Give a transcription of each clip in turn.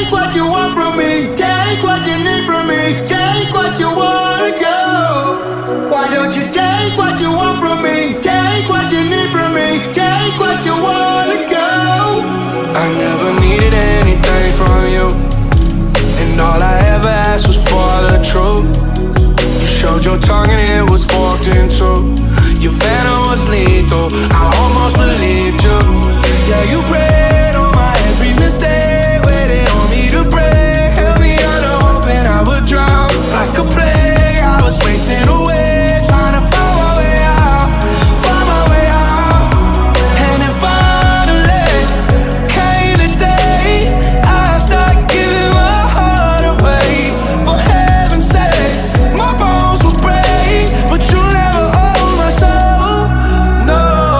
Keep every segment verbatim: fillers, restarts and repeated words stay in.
take what you want from me, take what you need from me, take what you wanna go. Why don't you take what you want from me, take what you need from me, take what you wanna go. I never needed anything from you, and all I ever asked was for the truth. You showed your tongue and it was forked in two. Your venom was lethal, I almost believed you. Yeah, you prayed on my every mistake, waiting on me to break. Held me under hope and I would drown like a plague. I was wasting away, trying to find my way out, find my way out. And then finally came the day I started giving my heart away. For heaven's sake, my bones will break, but you never own my soul. No,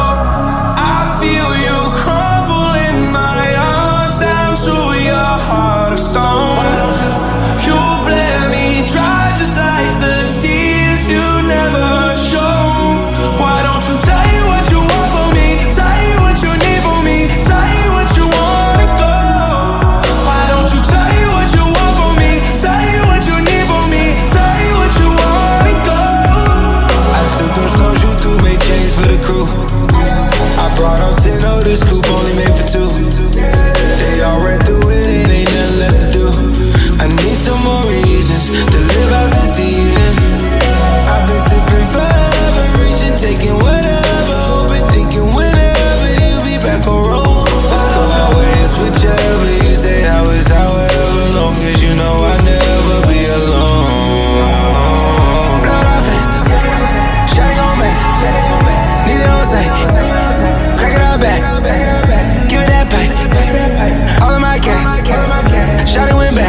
I feel you crumble in my arms down to your heart of stone. Why don't you, you blame me dry just like the tears you never show? Why don't you tell you what you want from me, tell you what you need from me, tell you what you wanna go? Why don't you tell you what you want from me, tell you what you need from me, tell you what you wanna go? I took those clothes you threw, made change for the crew. I brought out ten of this coupe, only made for two. They all ran through it, and ain't nothing left to do. I need some more reasons to live out this evening. I've been sipping forever, reaching, taking whatever, hoping, thinking whenever you'll be back on road. Let's go our ways, whichever you say. How is however long as you know I'll never be alone. Blood off it, shawty gon' make, need it on sight, crack it out back, give it that pipe, all in my gang, shawty went back.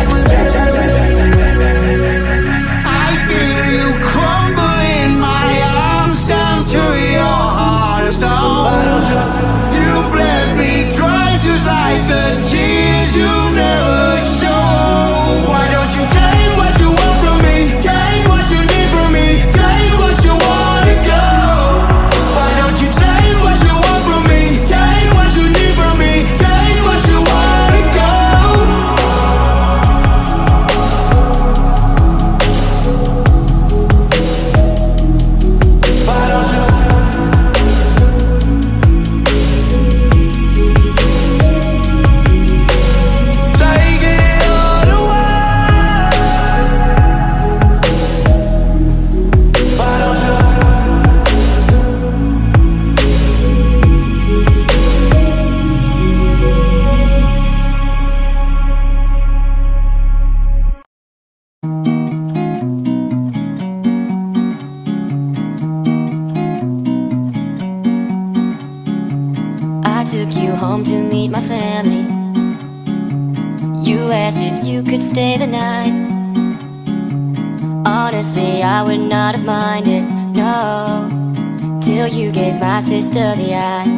I feel you crumble in my arms down to your heart of stone. Why don't you, you bled me dry just like the tears you never show. Why don't you take what you want from me, take what you need from me, take what you wanna go? Why don't you take what you want from me, take what you need from me, take what you wanna go? Why don't you? Take it all away. Why don't you? I took you home to meet my family. You asked if you could stay the night. Honestly, I would not have minded, no, till you gave my sister the eye.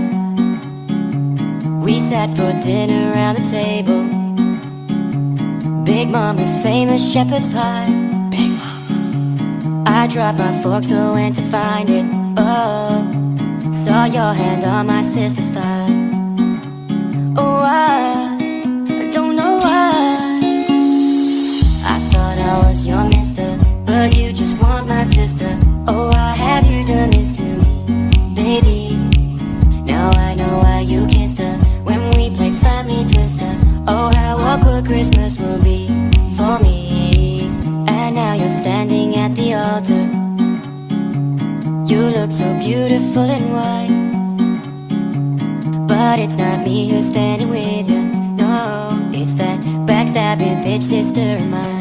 We sat for dinner around the table. Big Mama's famous shepherd's pie. Big Mama. I dropped my fork, so went to find it. Oh, saw your hand on my sister's thigh. Oh, I don't know why I thought I was your mister, but you just want my sister. Oh, why have you done this to me, baby? Now I know why you kissed her when we played Family Twister. Oh, how awkward Christmas will be for me. And now you're standing at the altar. You look so beautiful in white, but it's not me who's standing with you. No, it's that backstabbing bitch sister of mine.